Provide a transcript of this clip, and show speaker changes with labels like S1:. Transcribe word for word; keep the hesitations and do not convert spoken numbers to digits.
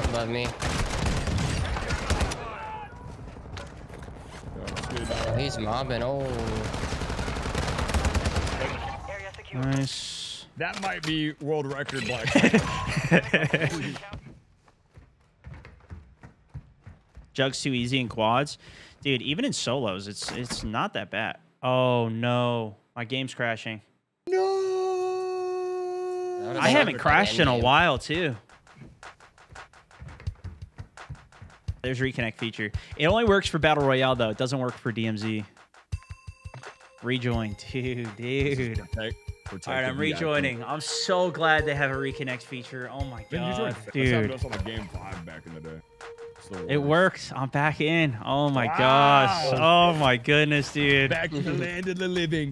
S1: Above me. Oh, he's mobbing. Oh.
S2: Nice.
S3: That might be world record black.
S2: Jug's too easy in quads. Dude, even in solos, it's it's not that bad. Oh no. My game's crashing.
S3: No.
S2: I haven't crashed in a while too. There's reconnect feature. It only works for Battle Royale though. It doesn't work for D M Z. Rejoin, dude, dude.
S3: Okay.
S2: All right, I'm rejoining. I'm so glad they have a reconnect feature. Oh my god,
S3: dude. That's on the game five back in the day.
S2: It works. I'm back in. Oh my wow. gosh. Oh my goodness, dude.
S3: Back in the land of the living.